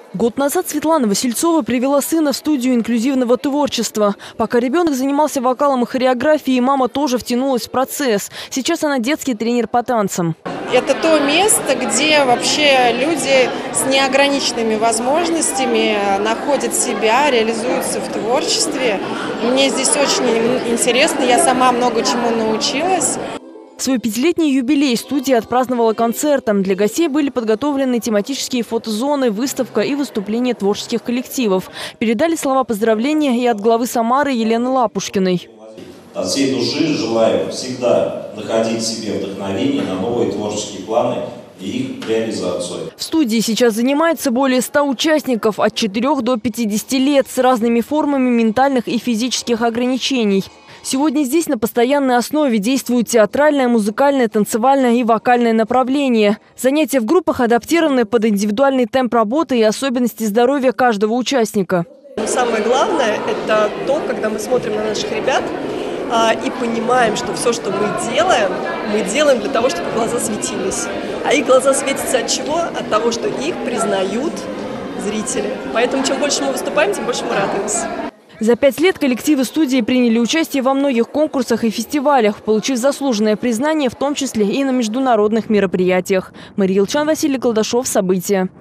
Год назад Светлана Васильцова привела сына в студию инклюзивного творчества. Пока ребенок занимался вокалом и хореографией, мама тоже втянулась в процесс. Сейчас она детский тренер по танцам. Это то место, где вообще люди с неограниченными возможностями находят себя, реализуются в творчестве. Мне здесь очень интересно, я сама много чему научилась. Свой 5-летний юбилей студия отпраздновала концертом. Для гостей были подготовлены тематические фотозоны, выставка и выступления творческих коллективов. Передали слова поздравления и от главы Самары Елены Лапушкиной. От всей души желаю всегда находить в себе вдохновение на новые творческие планы и их реализацию. В студии сейчас занимается более 100 участников от 4 до 50 лет с разными формами ментальных и физических ограничений. Сегодня здесь на постоянной основе действуют театральное, музыкальное, танцевальное и вокальное направления. Занятия в группах адаптированы под индивидуальный темп работы и особенности здоровья каждого участника. Самое главное – это то, когда мы смотрим на наших ребят и понимаем, что все, что мы делаем для того, чтобы глаза светились. А их глаза светятся от чего? От того, что их признают зрители. Поэтому чем больше мы выступаем, тем больше мы радуемся. За 5 лет коллективы студии приняли участие во многих конкурсах и фестивалях, получив заслуженное признание, в том числе и на международных мероприятиях. Мария Илчан, Василий Колдашов. События.